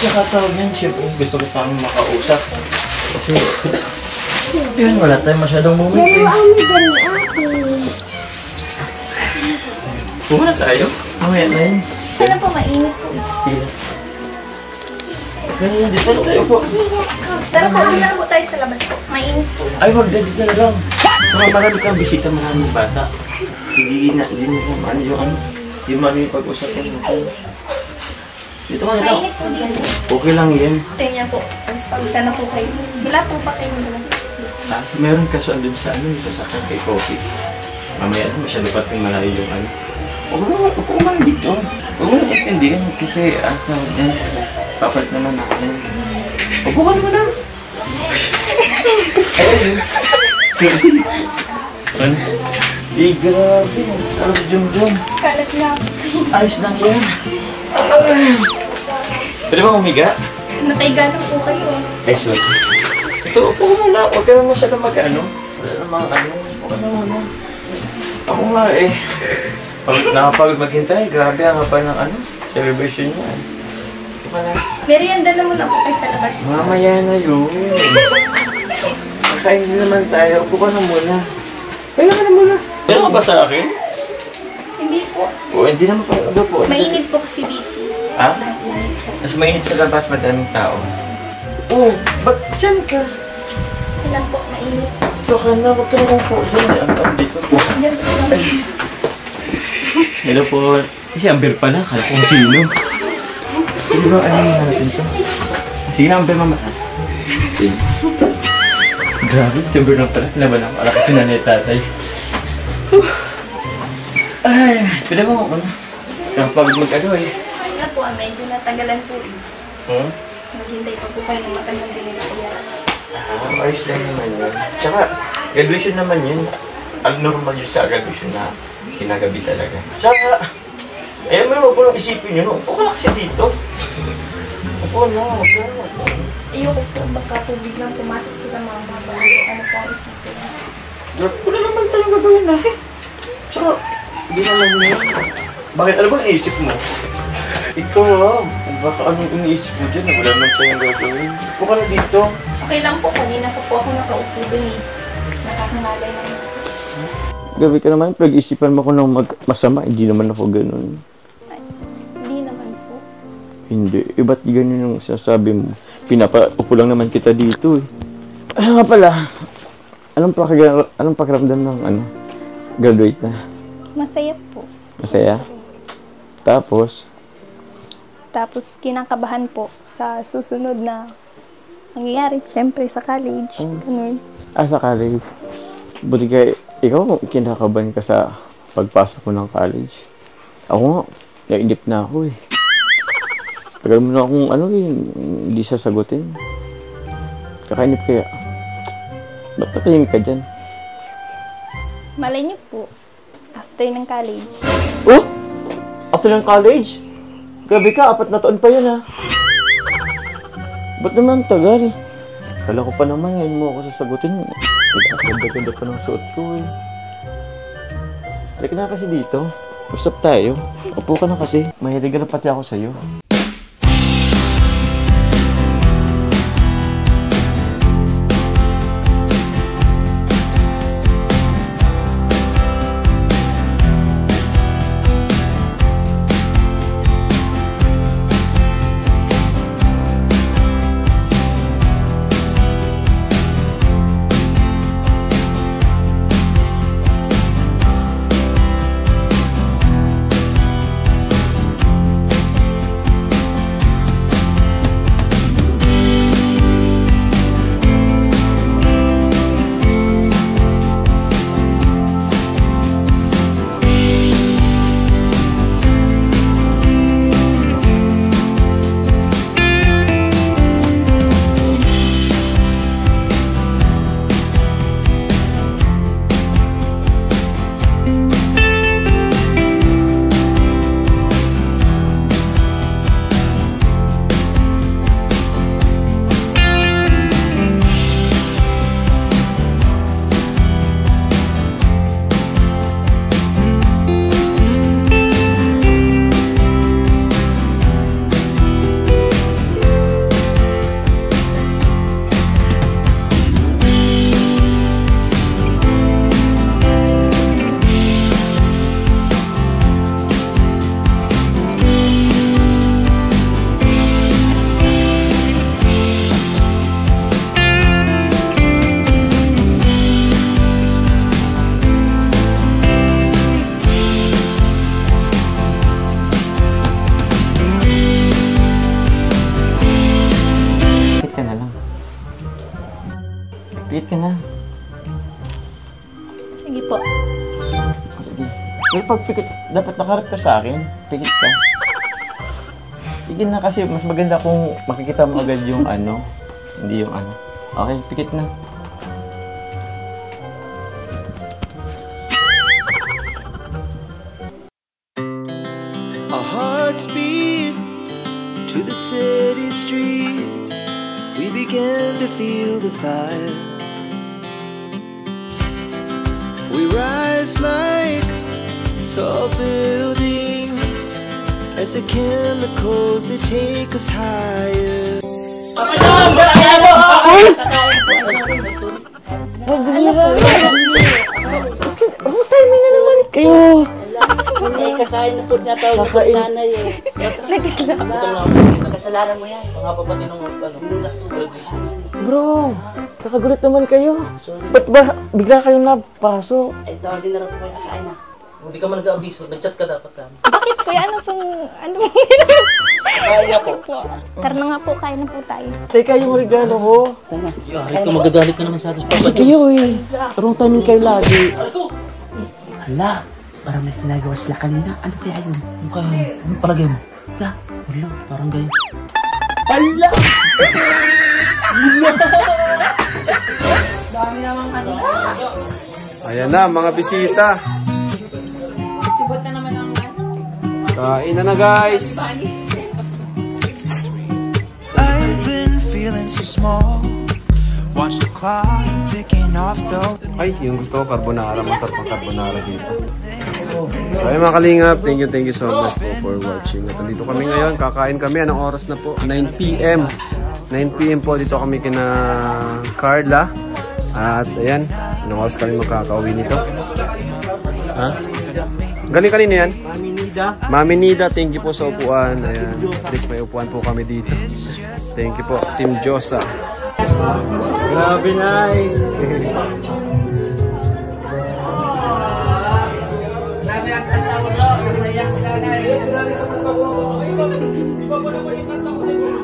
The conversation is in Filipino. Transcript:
tsaka tawag yan, siyempre gusto ko pang makausap. Kasi, yun, wala tayong masyadong moment eh. Puha na tayo. Mamaya na yun. Ano po, mainit po. Sige. Ganyan, dito na tayo po. Pero po, ano na po tayo sa labas po. Mainit po. Ay, wag na dito na lang. Saka marami kang bisita, maraming bata. Hindi na ano yung ano. Hindi mo ano yung pag-usapan mo. Dito ka na lang. Mainit po dito. Okay lang yan. Tingnan po. Pag-isa na po kayo. Wala po ba kayo naman? Ah, meron kaso andun sa ano, sa sakang kay coffee. Mamaya na, masyado pa rin malayo yung ano. Huwag ko man dito. Huwag mo na intindihan kasi tawag yan. Papalit naman natin. Huwag ka naman na. Ayun. Sige. Ano? Eh, grabe. Ano si Jum-Jum? Kalat na. Ayos lang yan. Pwede ba umiga? Nataiga na po kayo. Excellent. Ito, upo mo na. Huwag ka naman masyadong mag-ano. Wala namang ano. Huwag ka naman ano. Ako nga eh. Pag nakapagod maghintay, grabe ang haba ng ano, celebration niya. Ito ka na. Merienda naman ako kayo sa labas. Mamaya na yun. Kakain naman tayo. Upo ka na muna. Kaya ka na muna. Kaya ka ba sa akin? Hindi po. O, hindi naman pa. Ano po? Mainit po kasi dito. Ha? Mas mainit sa labas, madaming tao. Oh, ba't dyan ka? Kailan po, mainit. Ito ka na, huwag ka naman po. Diyan, ang dito po. Diyan po lang. Hello po. Kasi Amber pala, kala kong sino. Hindi ba, ano yung natin to? Sige na, Amber, mama. Sige. Grabe, si Amber na pala. Pinaban ako. Ala kasi nanay tatay. Ay, pwede mo ako na. Kapag mag-ano eh. Kaya po, medyo natagalan po eh. Hmm? Maghintay pa po kayo ng matagal din nila kaya. Ayos lang naman yun. Tsaka, graduation naman yun. Ang normal yun sa graduation na kinagabi talaga. Tsaka, ayaw mo na, huwag mo nang isipin yun. Huwag ka na kasi dito. Huwag na, huwag ka na. Ayoko po, baka po biglang pumasok sila mga babae. Ano po ang isipin? Wala naman tayong gagawin na. Tsaka, hindi naman yun. Bakit? Ano ba iniisip mo? Ikaw, baka anong iniisip mo dyan? Wala naman tayong gagawin. Huwag ka na dito. Okay lang po, kanina po ako nakaupo dun eh. Nakakangalay naman. Gabi ka naman, pag-isipan mo ko ng masama, hindi naman ako ganun. Ay, hindi naman po. Hindi. Ba't ganun yung sinasabi mo? Pinapaupo lang naman kita dito eh. Ano nga pala? Anong pakiramdam ng graduate na? Masaya po. Masaya? Tapos Kinakabahan po sa susunod na nangyayari. Siyempre sa college. Ganun. sa college. Buti ka, ikaw kinakabahan ka sa pagpasok mo ng college. Ako nga, nainip na ako eh. Tagal mo na akong hindi sasagutin. Kakainip kaya. Ba't patahimik ka dyan? Malay niyo po, after ng college. Oh! After ng college? Grabe ka, 4 na taon pa yun ha. Ba't naman tagal? Kala ko pa naman ngayon mo ako sasagutin. Ganda-ganda pa ng suot ko eh. Halika na kasi dito. Usap tayo. Upo ka na kasi. Mahilig na pati ako sa'yo. Pikit ka na. Sige po. Sige. Pero pag pikit, dapat nakaharap ka sa akin. Pikit ka. Sige na kasi mas maganda kung makikita mo agad yung ano. Hindi yung ano. Okay, pikit na. Our hearts beat to the city streets. We began to feel the fire. We rise like tall buildings as the chemicals they take us higher. Timing na naman kayo. Kakain na po niya tawag ko nanay eh. Kasalanan mo yan. Mga papati nung graduation. Bro, kakagulat naman kayo. Ba't ba bigla kayong napasok? Ay, tawagin na rin po kayo kakain na. Hindi ka man nag-abiso. Nag-chat ka dapat sa amin. Bakit kuya? Ano pong Kaya po. Tara na nga po, kain na po tayo. Teka, yung regalo ko. Yari ka magagalit na naman sa atin. Kasi kayo eh. Wrong timing kayo lagi. Hala, parang may ginagawa sila kanina. Ano kaya yun? Ano kaya yun? Ano palagay mo? Hala, wala, parang gayon. Hala! Dami naman kanina. Ayan na, mga bisita. Sibot na naman ang Kain na guys. I've been feeling so small. Watch the clock ticking off the. Ay, yung gusto ko, carbonara. Masarap ang carbonara dito. So, ayun mga kalingap, thank you so much po for watching. At nandito kami ngayon, kakain kami. Anong oras na po? 9 p.m. 9 p.m. po, dito kami kina Carla. At ayan, anong oras kami makakauwi nito? Ha? Galing kanina yan? Mami Nida, thank you po sa upuan. Ayan, at least may upuan po kami dito. Thank you po, Team Josa. Grabe na eh. Grabe ang kanta ko, bro. Nagsayak sila na.